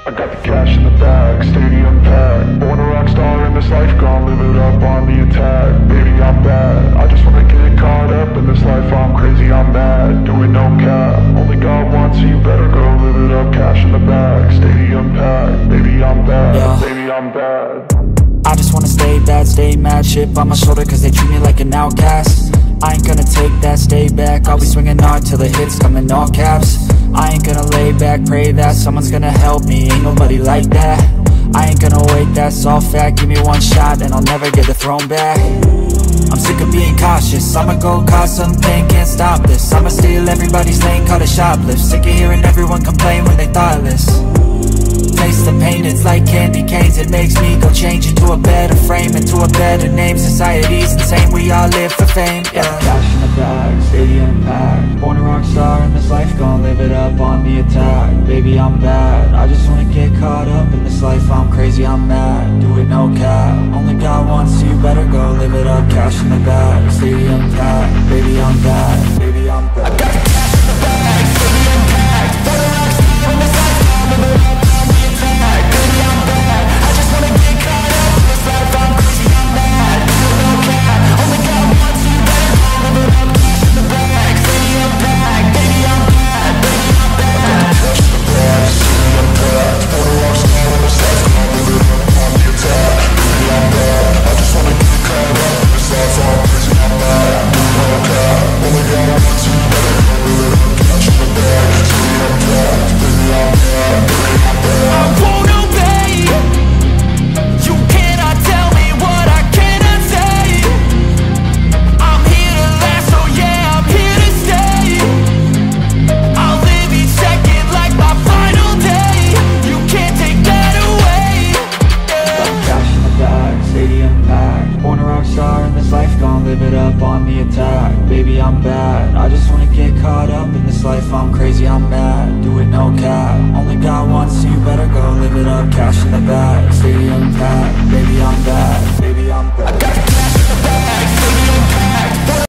I got the cash in the bag, stadium packed. Born a rock star in this life, gon' live it up on the attack. Baby, I'm bad, I just wanna get caught up in this life. I'm crazy, I'm mad, doing no cap. Only God wants, so you better go live it up. Cash in the bag, stadium packed. Baby, I'm bad, yeah. Baby, I'm bad. I just wanna stay bad, stay mad. Chip on my shoulder cause they treat me like an outcast. I ain't gonna take that, stay back. I'll be swinging hard till the hits come in all caps. I ain't gonna lay back, pray that someone's gonna help me. Ain't nobody like that. I ain't gonna wait, that's all fact. Give me one shot and I'll never get the throne back. I'm sick of being cautious, I'ma go cause some pain, can't stop this. I'ma steal everybody's lane, call it shoplift. Sick of hearing everyone complain when they thoughtless. Taste the pain, it's like candy canes. It makes me go change into a better frame, into a better name. Society's insane, we all live for fame, yeah. Cash in the bag, stadium packed. Born a rock star in this life, gon' live it up on the attack. Baby, I'm bad, I just wanna get caught up in this life. I'm crazy, I'm mad, do it no cap. Only God wants, so you better go live it up. Cash in the bag, stadium packed. Baby, I'm bad, baby, I'm bad. I got the cash in the bag, stadium packed. Born a rock star in this life, gon' live it up. Baby, I'm bad, I just wanna get caught up in this life. I'm crazy, I'm mad, do it no cap. Only God wants, so you better go live it up. Cash in the bag, stadium packed. Baby, I'm bad, baby, I'm bad.